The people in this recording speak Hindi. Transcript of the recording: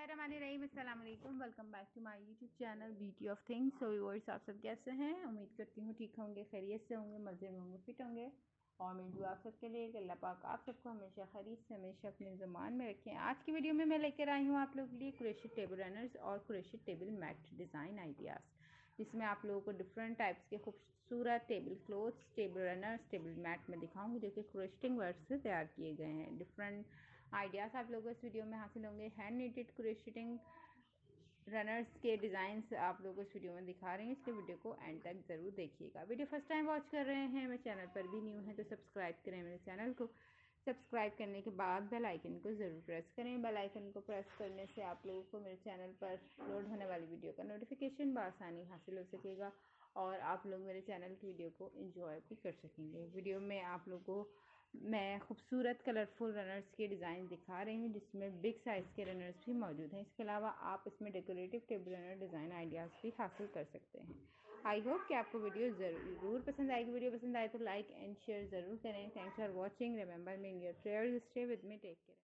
बिस्मिल्लाहिर्रहमानिर्रहीम, अस्सलाम वालेकुम। Welcome back to my YouTube channel Beauty of Things. So viewers, आप सब कैसे हैं? उम्मीद करती हूँ ठीक होंगे, खैरियत से होंगे, मज़े में होंगे, फिट होंगे। और मैं दुआ आप सबके लिए कि अल्लाह पाक आप सबको हमेशा खैरियत से हमेशा अपने ज़मान में रखें। आज की वीडियो में मैं लेकर आई हूँ आप लोगों के लिए क्रोशेट टेबल रनर्स और crochet table mat design ideas, जिसमें आप लोगों को डिफरेंट टाइप्स के खूबसूरत table cloths, table runners, table mat में दिखाऊंगी, जो कि क्रोशेटिंग वर्क से तैयार किए गए हैं। डिफरेंट आइडियाज़ आप लोगों को इस वीडियो में हासिल होंगे। हैंड नीटेड क्रोशेटिंग रनर्स के डिज़ाइंस आप लोगों को इस वीडियो में दिखा रहे हैं, इसलिए वीडियो को एंड तक ज़रूर देखिएगा। वीडियो फर्स्ट टाइम वॉच कर रहे हैं, मेरे चैनल पर भी न्यू है तो सब्सक्राइब करें मेरे चैनल को। सब्सक्राइब करने के बाद बेल आइकन को ज़रूर प्रेस करें। बेल आइकन को प्रेस करने से आप लोगों को मेरे चैनल पर अपलोड होने वाली वीडियो का नोटिफिकेशन बआसानी हासिल हो सकेगा और आप लोग मेरे चैनल की वीडियो को एंजॉय भी कर सकेंगे। वीडियो में आप लोगों को मैं खूबसूरत कलरफुल रनर्स के डिज़ाइन दिखा रही हूँ, जिसमें बिग साइज़ के रनर्स भी मौजूद हैं। इसके अलावा आप इसमें decorative table runner design ideas भी हासिल कर सकते हैं। आई होप कि आपको वीडियो ज़रूर पसंद आएगी। वीडियो पसंद आए तो लाइक एंड शेयर ज़रूर करें। Thanks for watching. Remember me in your prayers. Stay with me. Take care.